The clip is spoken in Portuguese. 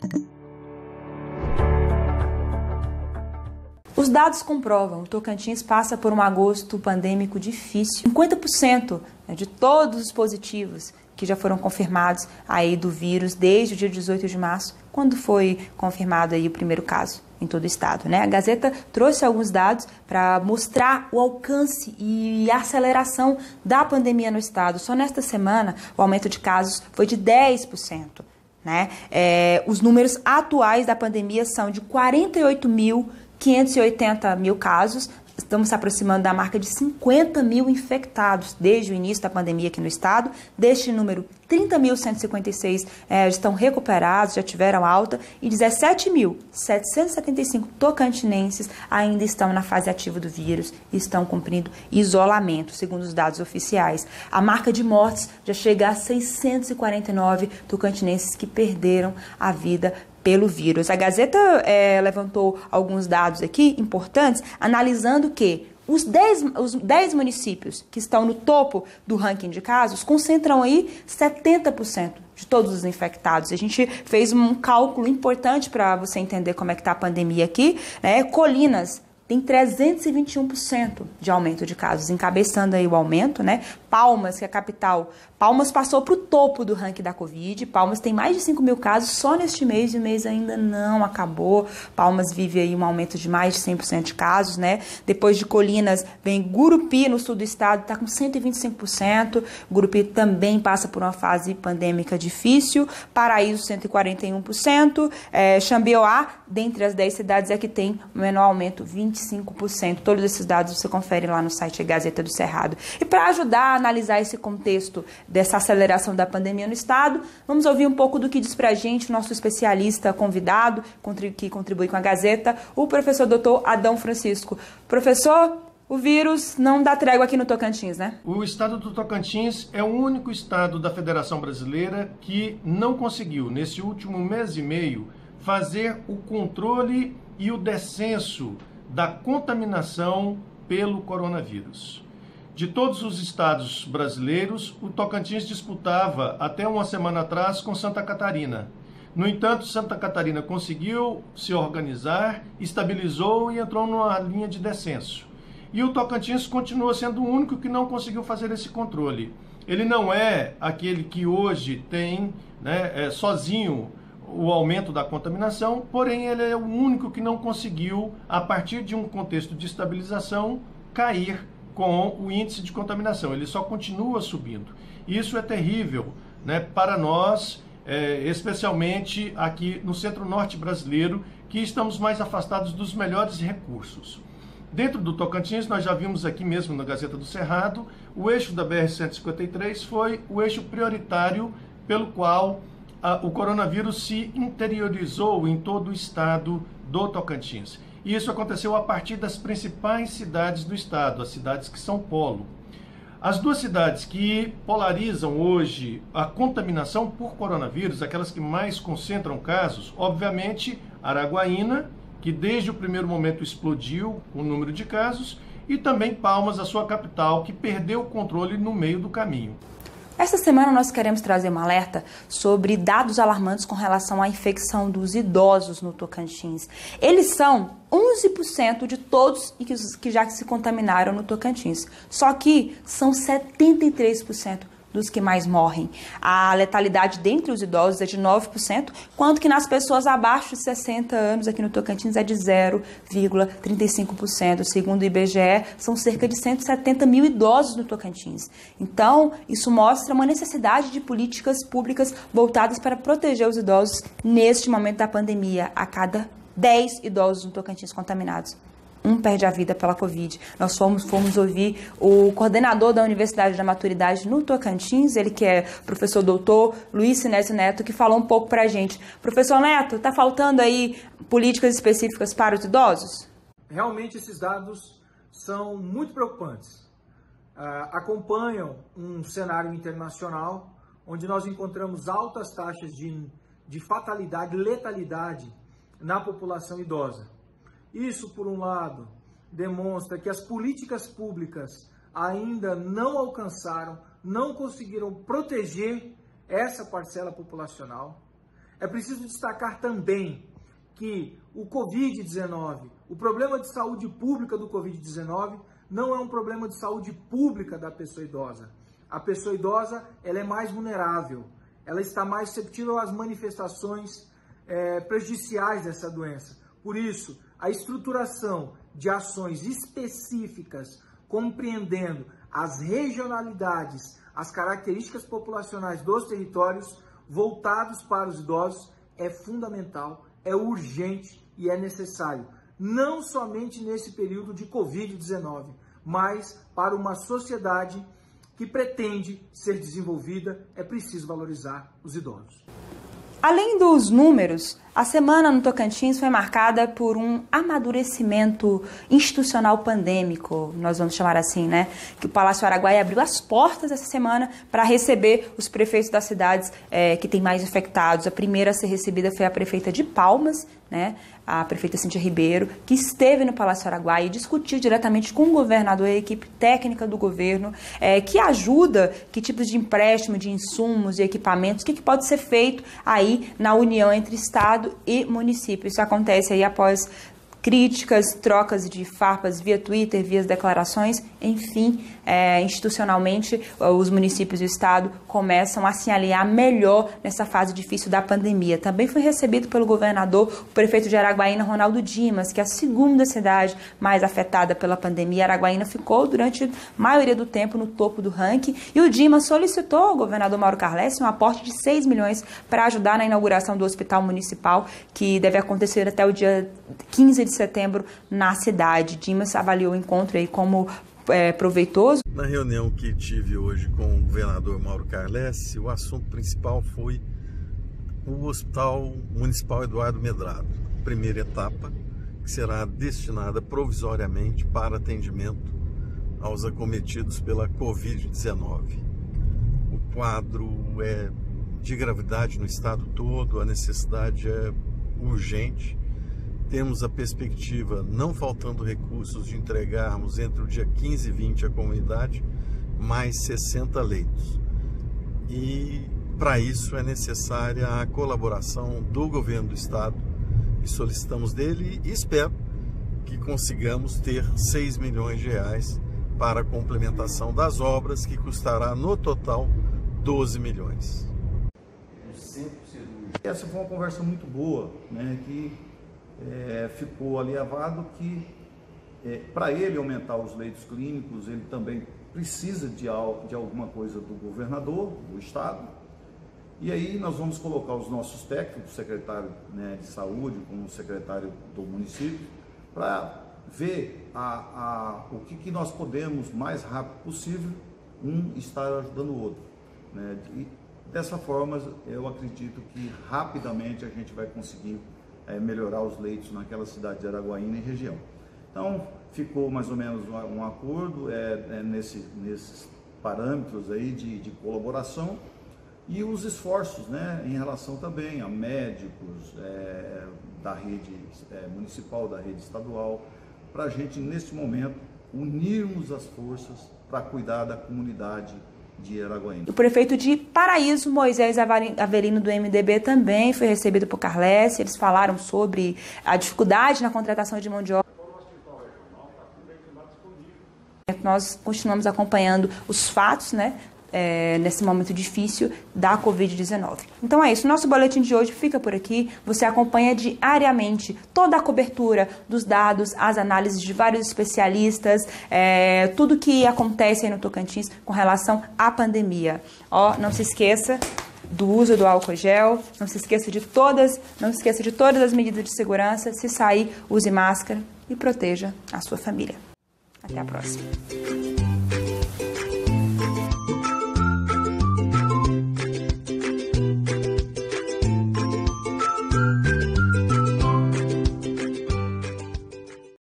Os dados comprovam, o Tocantins passa por um agosto pandêmico difícil. 50% de todos os positivos que já foram confirmados aí do vírus desde o dia 18 de março, quando foi confirmado aí o primeiro caso em todo o estado, né? A Gazeta trouxe alguns dados para mostrar o alcance e a aceleração da pandemia no estado. Só nesta semana, o aumento de casos foi de 10%. Né? Os números atuais da pandemia são de 48.580 casos. Estamos se aproximando da marca de 50 mil infectados desde o início da pandemia aqui no estado. Deste número, 30.156 estão recuperados, já tiveram alta, e 17.775 tocantinenses ainda estão na fase ativa do vírus e estão cumprindo isolamento, segundo os dados oficiais. A marca de mortes já chega a 649 tocantinenses que perderam a vida pelo vírus. A Gazeta levantou alguns dados aqui importantes, analisando que os 10 municípios que estão no topo do ranking de casos concentram aí 70% de todos os infectados. A gente fez um cálculo importante para você entender como é que está a pandemia aqui, né? Colinas tem 321% de aumento de casos, encabeçando aí o aumento, né? Palmas, que é a capital, Palmas passou para o topo do ranking da Covid. Palmas tem mais de 5 mil casos só neste mês e o mês ainda não acabou. Palmas vive aí um aumento de mais de 100% de casos, né? Depois de Colinas vem Gurupi, no sul do estado, está com 125%. Gurupi também passa por uma fase pandêmica difícil. Paraíso, 141%. Xambioá, dentre as 10 cidades, é que tem o menor aumento, 25%. Todos esses dados você confere lá no site Gazeta do Cerrado. E para ajudar a analisar esse contexto dessa aceleração da pandemia no estado, vamos ouvir um pouco do que diz pra gente o nosso especialista convidado, que contribui com a Gazeta, o professor doutor Adão Francisco. Professor, o vírus não dá trégua aqui no Tocantins, né? O estado do Tocantins é o único estado da Federação Brasileira que não conseguiu, nesse último mês e meio, fazer o controle e o descenso da contaminação pelo coronavírus. De todos os estados brasileiros, o Tocantins disputava até uma semana atrás com Santa Catarina. No entanto, Santa Catarina conseguiu se organizar, estabilizou e entrou numa linha de descenso. E o Tocantins continua sendo o único que não conseguiu fazer esse controle. Ele não é aquele que hoje tem, sozinho, o aumento da contaminação, porém ele é o único que não conseguiu, a partir de um contexto de estabilização, cair com o índice de contaminação. Ele só continua subindo. Isso é terrível, né, para nós, especialmente aqui no centro-norte brasileiro, que estamos mais afastados dos melhores recursos. Dentro do Tocantins, nós já vimos aqui mesmo na Gazeta do Cerrado, o eixo da BR-153 foi o eixo prioritário pelo qual o coronavírus se interiorizou em todo o estado do Tocantins. E isso aconteceu a partir das principais cidades do estado, as cidades que são polo. As duas cidades que polarizam hoje a contaminação por coronavírus, aquelas que mais concentram casos, obviamente, Araguaína, que desde o primeiro momento explodiu o número de casos, e também Palmas, a sua capital, que perdeu o controle no meio do caminho. Esta semana nós queremos trazer um alerta sobre dados alarmantes com relação à infecção dos idosos no Tocantins. Eles são 11% de todos que já se contaminaram no Tocantins. Só que são 73% dos que mais morrem. A letalidade dentre os idosos é de 9%, quanto que nas pessoas abaixo de 60 anos aqui no Tocantins é de 0,35%. Segundo o IBGE, são cerca de 170 mil idosos no Tocantins. Então, isso mostra uma necessidade de políticas públicas voltadas para proteger os idosos neste momento da pandemia. A cada 10 idosos no Tocantins contaminados, um perde a vida pela Covid. Nós fomos ouvir o coordenador da Universidade da Maturidade no Tocantins, ele que é professor doutor Luiz Sinésio Neto, que falou um pouco pra gente. Professor Neto, está faltando aí políticas específicas para os idosos? Realmente esses dados são muito preocupantes. Acompanham um cenário internacional onde nós encontramos altas taxas de fatalidade, letalidade na população idosa. Isso, por um lado, demonstra que as políticas públicas ainda não alcançaram, não conseguiram proteger essa parcela populacional. É preciso destacar também que o Covid-19, o problema de saúde pública do Covid-19 não é um problema de saúde pública da pessoa idosa. A pessoa idosa, ela é mais vulnerável, ela está mais suscetível às manifestações prejudiciais dessa doença. Por isso, a estruturação de ações específicas, compreendendo as regionalidades, as características populacionais dos territórios voltados para os idosos é fundamental, é urgente e é necessário. Não somente nesse período de Covid-19, mas para uma sociedade que pretende ser desenvolvida, é preciso valorizar os idosos. Além dos números, a semana no Tocantins foi marcada por um amadurecimento institucional pandêmico, nós vamos chamar assim, né? Que o Palácio Araguaia abriu as portas essa semana para receber os prefeitos das cidades que têm mais infectados. A primeira a ser recebida foi a prefeita de Palmas, né? A prefeita Cíntia Ribeiro, que esteve no Palácio Araguaia e discutiu diretamente com o governador e a equipe técnica do governo, que ajuda, que tipos de empréstimo, de insumos e equipamentos, o que pode ser feito aí na união entre Estado e município. Isso acontece aí após críticas, trocas de farpas via Twitter, via declarações, enfim, institucionalmente os municípios e o Estado começam a se alinhar melhor nessa fase difícil da pandemia. Também foi recebido pelo governador, o prefeito de Araguaína, Ronaldo Dimas, que é a segunda cidade mais afetada pela pandemia. Araguaína ficou durante a maioria do tempo no topo do ranking e o Dimas solicitou ao governador Mauro Carlessi um aporte de 6 milhões para ajudar na inauguração do hospital municipal, que deve acontecer até o dia 15 de setembro na cidade. Dimas avaliou o encontro aí como proveitoso. Na reunião que tive hoje com o governador Mauro Carlessi, o assunto principal foi o Hospital Municipal Eduardo Medrado, primeira etapa, que será destinada provisoriamente para atendimento aos acometidos pela Covid-19. O quadro é de gravidade no estado todo, a necessidade é urgente. Temos a perspectiva, não faltando recursos, de entregarmos entre o dia 15 e 20 à comunidade mais 60 leitos. E para isso é necessária a colaboração do governo do estado e solicitamos dele e espero que consigamos ter 6 milhões de reais para a complementação das obras, que custará no total 12 milhões. Essa foi uma conversa muito boa, né, que ficou alinhavado que para ele aumentar os leitos clínicos, ele também precisa de alguma coisa do governador, do estado, e aí nós vamos colocar os nossos técnicos, o secretário, né, de saúde, com o secretário do município, para ver o que nós podemos, mais rápido possível, estar ajudando o outro, né? E dessa forma, eu acredito que rapidamente a gente vai conseguir melhorar os leitos naquela cidade de Araguaína e região. Então, ficou mais ou menos um acordo nesses parâmetros aí de colaboração e os esforços, né, em relação também a médicos da rede municipal, da rede estadual, para a gente, neste momento, unirmos as forças para cuidar da comunidade de Araguaína. O prefeito de Paraíso, Moisés Avelino, do MDB, também foi recebido por Carlessi. Eles falaram sobre a dificuldade na contratação de mão de obra. Nós continuamos acompanhando os fatos, né, nesse momento difícil da Covid-19. Então é isso, nosso boletim de hoje fica por aqui. Você acompanha diariamente toda a cobertura dos dados, as análises de vários especialistas, tudo que acontece aí no Tocantins com relação à pandemia. Não se esqueça do uso do álcool gel, não se esqueça de todas as medidas de segurança. Se sair, use máscara e proteja a sua família. Até a próxima.